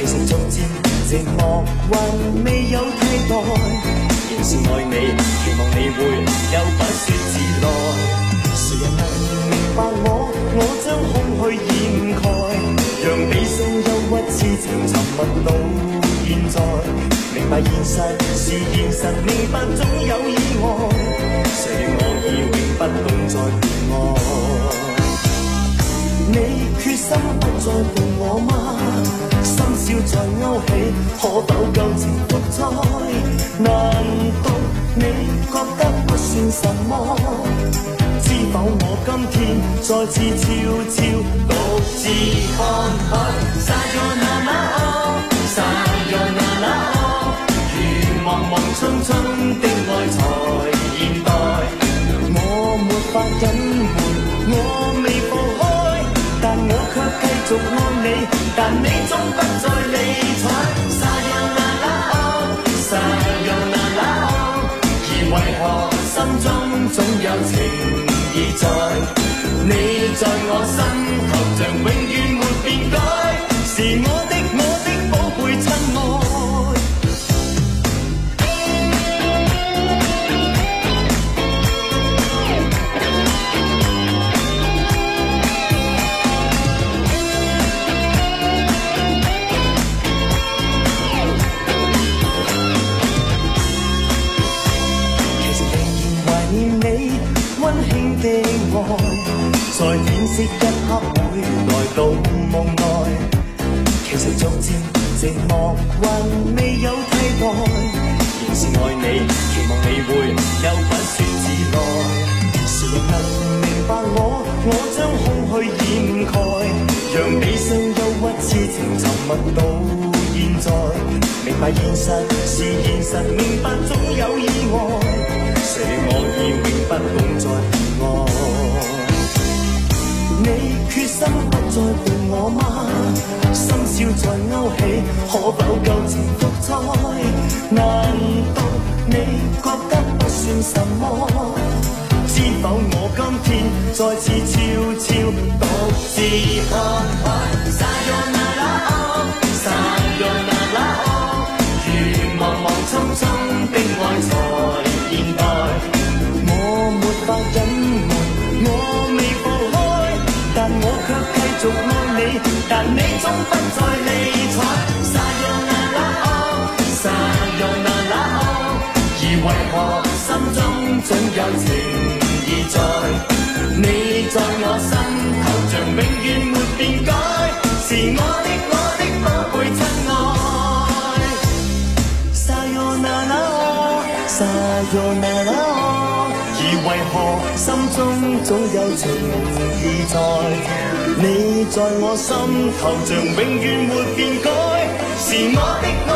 實逐漸寂寞還未有替代，仍是愛你，期望你會有不說自來。誰人能明白我？我將空虛掩蓋，讓悲傷憂鬱痴情沉默到現在。明白現實是現實，明白總有意外。誰令我已永不懂再戀愛？你決心不再伴我嗎？深宵再勾起，可否舊情復再？難道你覺得不算什麼？知否我今天再次悄悄獨自看海。Sayonara Sayonara， 如茫茫匆匆的愛才現代。我沒法隱瞞，我未放開，但我卻繼續愛你，但你總不再理睬。Sayonara Sayonara， 而為何心中總有情意在？你在我心頭像永遠沒變改，是我的寶貝親愛。的愛，在天色一刻會來到夢內，其實逐漸寂寞還未有替代，仍是愛你，期望你會有不說自來。誰人能明白我？我將空虛掩蓋，讓悲傷憂鬱痴情沉默到現在。明白現實是現實，明白總有意外。誰令我已永不懂再戀愛？你決心不再伴我嗎？深宵再勾起，可否舊情復再？難道你覺得不算什麼？知否我今天再次悄悄獨自看海。Sayonara Sayonara， 如茫茫匆匆的愛才現代。我沒法隱瞞，我未放開，但我卻繼續愛你，但你總不再理睬。Sayonara Sayonara， 而為何心中總有情意在？你在我心頭像永遠沒變改，是我的寶貝親愛。Sayonara Sayonara， 而為何心中總有情意在？你在我心頭像永遠沒變改，是我的